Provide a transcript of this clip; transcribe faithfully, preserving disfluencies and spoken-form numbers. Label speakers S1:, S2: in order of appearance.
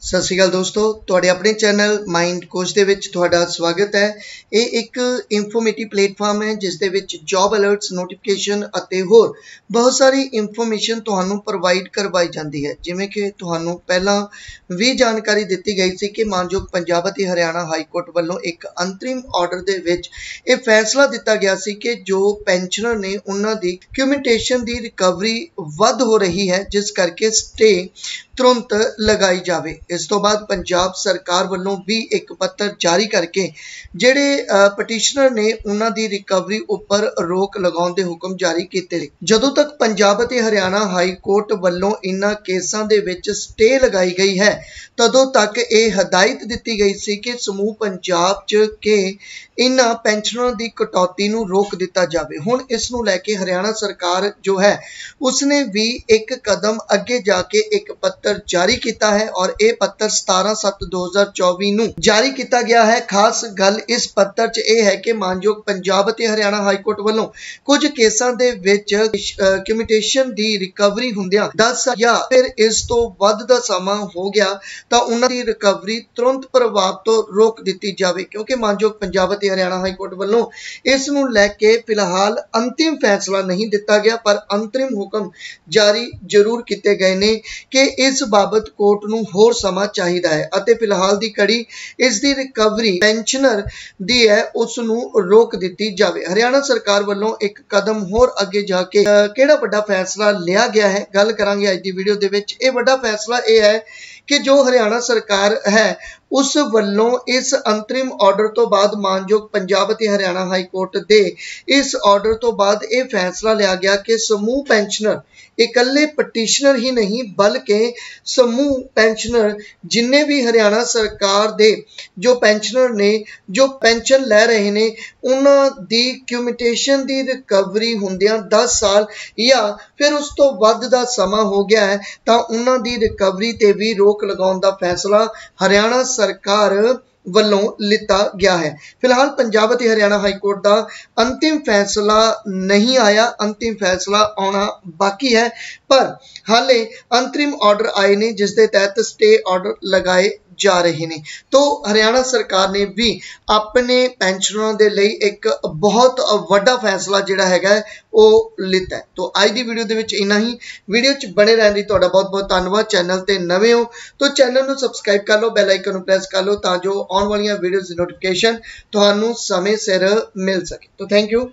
S1: सत श्री अकाल दोस्तों, तुहाडे अपने चैनल माइंड कोच दे विच तुहाडा स्वागत है। ये एक इंफॉर्मेटिव प्लेटफॉर्म है जिस दे विच जॉब अलर्ट्स, नोटिफिकेशन अते होर बहुत सारी इंफॉर्मेशन तुहानू प्रोवाइड करवाई जाती है। जिवें कि तुहानू पहला भी जानकारी दी गई सी कि मानयोग पंजाब अते हरियाणा हाई कोर्ट वालों एक अंतरिम ऑर्डर दे विच ये फैसला दिता गया सी कि जो पेंशनर ने उन्हां दी कम्यूटेशन दी रिकवरी वध हो रही है, जिस करके स्टे तुरंत लगाई जाए। इस तो बाद पंजाब सरकार वालों भी एक पत्र जारी करके जेड़े पटिशनर ने उन्हां दी रिकवरी उपर रोक लगाउण दे हुक्म जारी कीते। जदों तक पंजाब अते हरियाणा हाई कोर्ट वालों इन्हां केसां दे विच स्टे लगाई गई है, तदों तक ये हदायत दी गई सी कि समूह पंजाब च के इन्हां पेंशनर दी कटौती नूं रोक दिता जाए। हुण इस नूं लैके हरियाणा सरकार जो है उसने भी एक कदम अगे जाके एक पत्र जारी किया है और यह पत्र सतारह सत्त दो हज़ार चौबी नूं जारी किया गया है। खास गल इस पत्र च यह है कि मानयोग पंजाब ते हरियाणा हाई कोर्ट वालों कुछ केसां दे विच कम्यूटेशन दी रिकवरी हुंदियां दस या फिर इस तो वध दा समा हो गया तो उन्हां दी रिकवरी तुरंत प्रभाव तो रोक दी जाए, क्योंकि मानयोग पंजाब ते हरियाणा हाई कोर्ट वालों इस नूं लैके फिलहाल अंतिम फैसला नहीं दिता गया, पर अंतरिम हुक्म जारी जरूर किए गए ने कि इस बाबत कोर्ट नूं होर समा चाहिदा है अते फिलहाल दी कड़ी इस दी रिकवरी पेंशनर दी है उस नूं रोक दिती जावे। हरियाणा सरकार वालों एक कदम होर अगे जाके किहड़ा वड्डा फैसला लिया गया है, गल करांगे अज दी वीडियो दे विच। इह वड्डा फैसला यह है कि जो हरियाणा सरकार है उस वल्लों इस अंतरिम ऑर्डर तो बाद मानयोग पंजाब ते हरियाणा हाई कोर्ट दे इस ऑर्डर तो बाद यह फैसला लिया गया कि समूह पेंशनर इकल्ले पटिशनर ही नहीं बल्कि समूह पेंशनर जिन्ने भी हरियाणा सरकार दे जो पेंशनर ने जो पेंशन लै रहे ने उन्हां दी कम्यूटेशन दी रिकवरी हुंदियां दस साल या फिर उस तो वध दा समा हो गया है तां उन्हां दी रिकवरी ते भी रोक लगाउण दा फैसला हरियाणा सरकार वल्लों लिता गया है। फिलहाल पंजाब ते हरियाणा हाई कोर्ट का अंतिम फैसला नहीं आया, अंतिम फैसला आना बाकी है, पर हाले अंतरिम ऑर्डर आए ने जिस दे तहत स्टे ऑर्डर लगाए जा रहे हैं। तो हरियाणा सरकार ने भी अपने पेंशनरों के लिए एक बहुत वड्डा फैसला जिहड़ा हैगा वो लिता है। तो आज की वीडियो दे विच इन्ना ही। वीडियो च बने रहने दी तुहाडा बहुत बहुत धन्यवाद। चैनल ते नवे हो तो चैनल नूं सबसक्राइब कर लो, बैल आइकन नूं प्रेस कर लो तां जो आने वाली वीडियोज़ दी नोटिफिकेशन तुहानूं समय सिर मिल सके। तो थैंक यू।